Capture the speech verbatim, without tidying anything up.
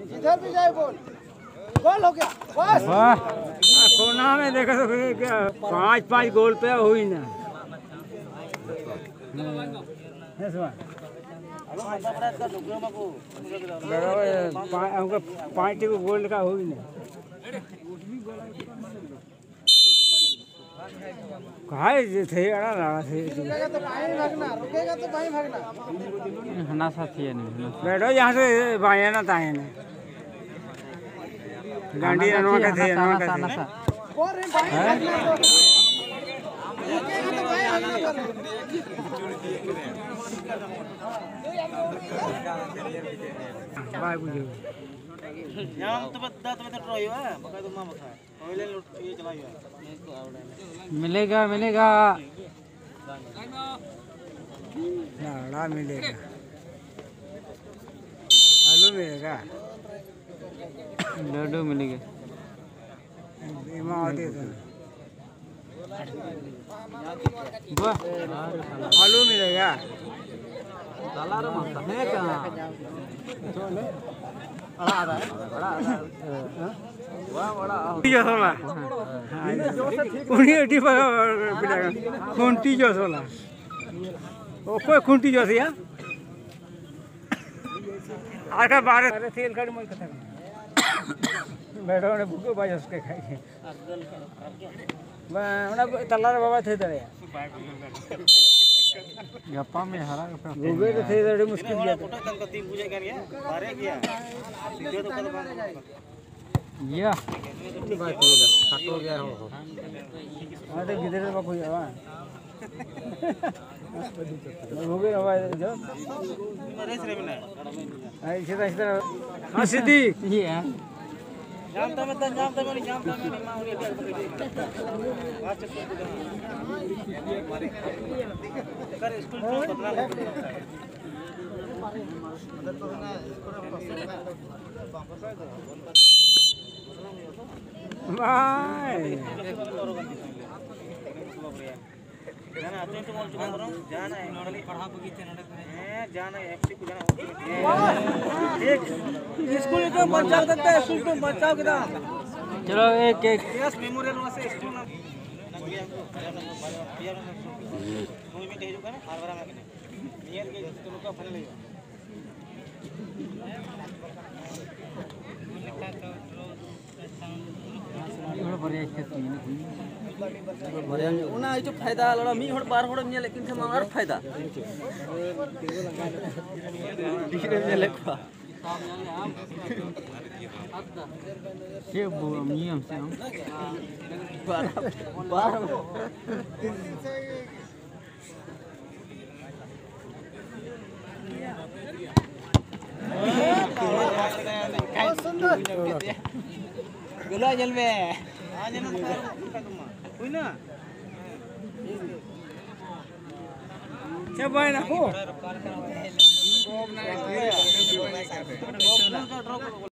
इधर भी जाए बोल गोल हो गया बस वाह कोना में देखा तो क्या पांच पांच गोल पे हुई ना हमको पाँच को गोल्ड का हुई ना कहा थे अड़ा लगा थे रुकेगा तो बाएं भागना रुकेगा तो बाएं भागना हना साथी है नहीं बैठो यहाँ से बाएं ना ताएं ना गांडी रनवा के थे रनवा के थे और रे बाएं भागना रुकेगा तो बाएं भागना बाय बुझो यहाँ तो बता तो बता ट्राई हुआ बका तो मां बता पहले ये चलाई हुआ मिलेगा मिलेगा लाड़ा मिलेगा आलू मिलेगा लड्डू मिलेगा बीमा होती है वाह आलू मिलेगा दलार मारता है कहां बड़ा आ रहा है बड़ा वाह बड़ा तीजो सोला उन्हीं एटी पिलागा खुंटी जो सोला ओ कोई खुंटी जो सिया आका बारे अरे तेल काट मत कथा बैठो ने भूखे बाज उसके खाई बड़ा तल्लार बाबा थे तड़े गप्पा में हरा भूखे तो थे तड़े मुश्किल बड़ा फोटो कल तीन पूजा कर गया बारे गया वीडियो तो कल या बात खट हो गया हो हां तो किधर का कोई आवा भूखे रवा जो रेस रे में आई सीधा सीधा हां सीधी ये है जानता मैं तो जानता मैं जानता मैं मां उन्हें बात कर स्कूल में बदला अंदर तो ना बाय जाना तो तो बोल चुका करो जाना है नोडली पढ़ा बगी थे नोडे हैं जाना है एफसी को जाना एक स्कूल को बचाव देते हैं स्कूल को बचाव के दाम चलो एक एक यस मेमोरियल वहां से स्कूल ना नंगिया को पिया में कोई भी दे जुका ना हरवरा में नियर के तो लोग का फल ले बढ़िया खेती है बढ़िया उना जो फायदा लड़ा मी हड़ बार हड़ ने लेकिन हम और फायदा डिग्री में लेखा ये वो नियम से हम बार बार बहुत सुंदर गुला जल में आज ना कोई ना क्या बाय ना हो